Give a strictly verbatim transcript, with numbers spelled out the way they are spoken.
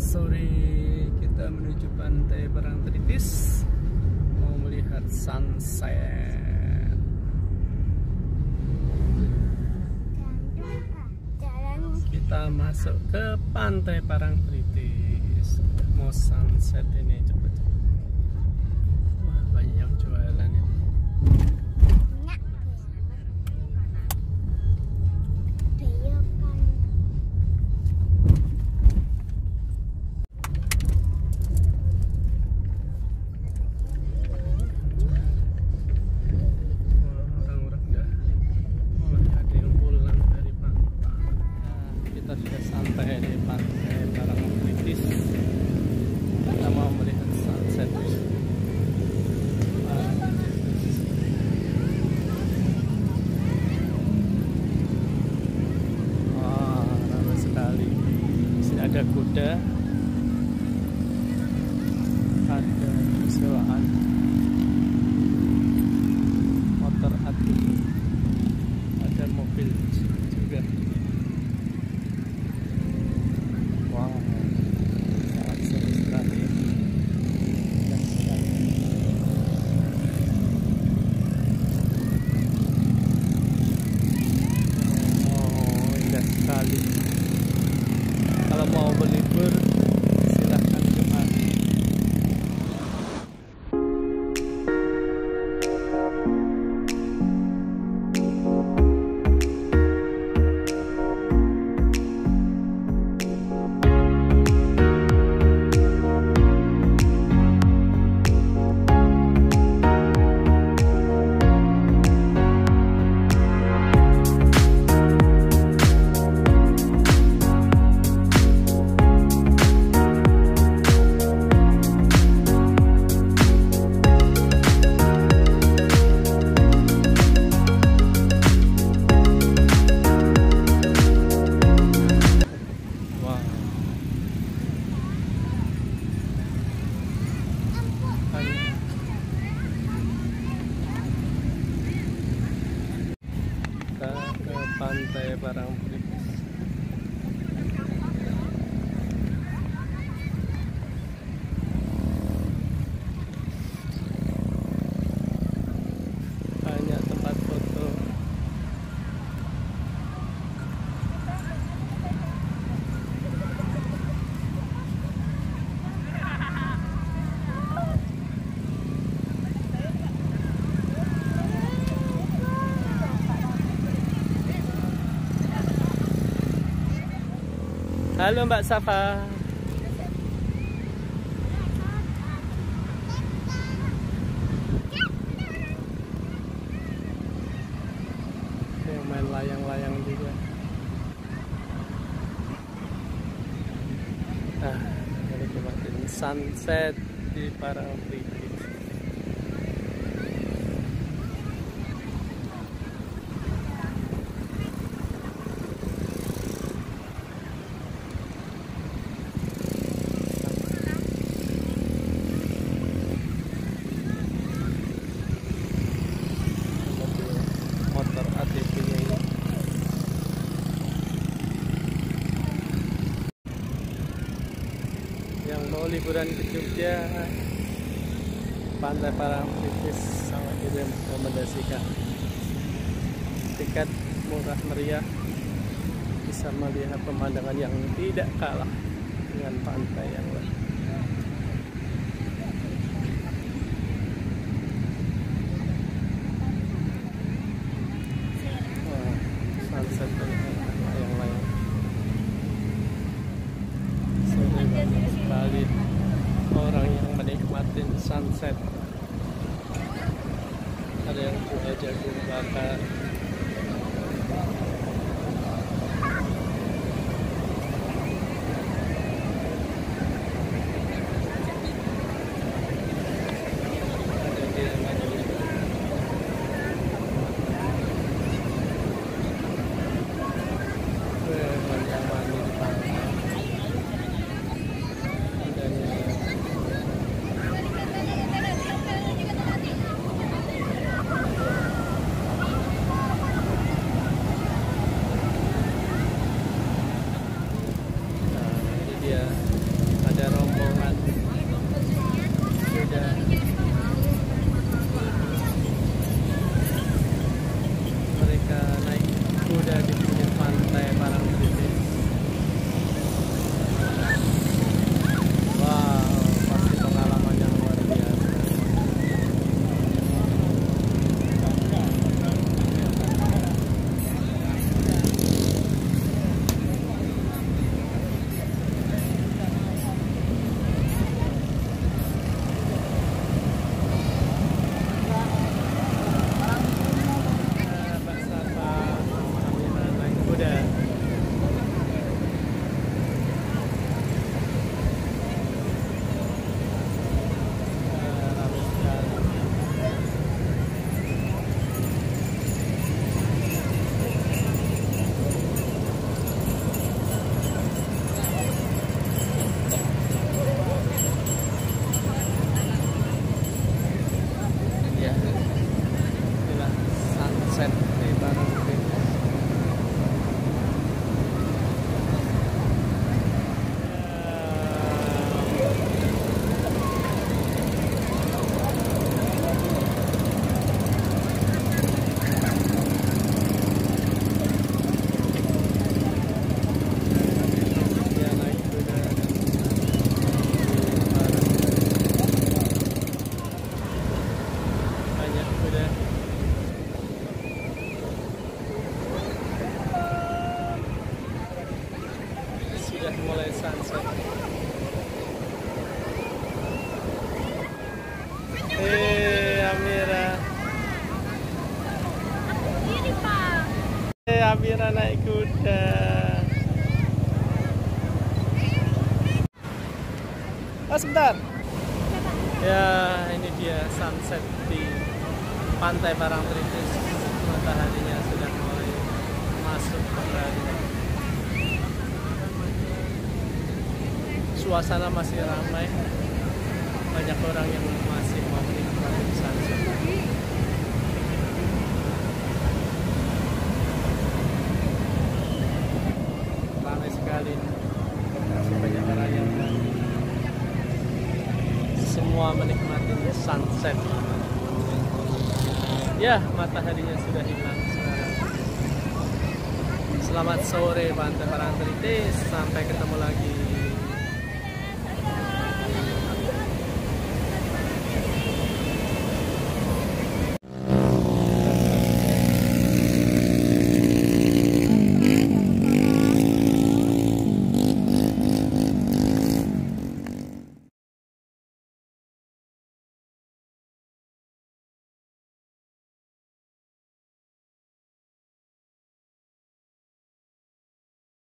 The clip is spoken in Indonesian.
sore kita menuju pantai Parangtritis mau melihat sunset. Kita masuk ke pantai Parangtritis mau sunset ini cepet-cepet. Wah, banyak yang jualan ini. Sudah sampai di pantai Parangtritis. Kita mau melihat sunset. Wah, ramai sekali. Di sini ada kuda, ada sewaan motor atik, ada mobil juga. Wow, sangat seru sekali. Oh, indah sekali. Kalau mau berlibur, silahkan kemari. Ke pantai Parangtritis. Banyak tempat foto. Halo Mbak Safa. Yang main layang-layang juga. Nah, ini kemarin sunset di Parangtritis. Motor A T V-nya ini. Yang mau liburan ke Jogja, pantai Parangtritis sangat direkomendasikan. Tiket murah meriah, bisa melihat pemandangan yang tidak kalah dengan pantai yang lain. Sunset yang lain. Sore banyak sekali orang yang menikmati sunset. Ada yang jual jagung bakar. mulai sunset. Eh, Amira. Ini Pak. Eh, Amira naik kuda. Oh, sebentar. Ya, ini dia sunset di Pantai Parangtritis. Mataharinya sudah mulai masuk kembali. Suasana masih ramai. Banyak orang yang masih mau menikmati sunset. Ramai sekali. Masih banyak orang yang semua menikmati sunset. Ya, mataharinya sudah hilang sekarang. Selamat sore Pantai Parangtritis. Sampai ketemu lagi.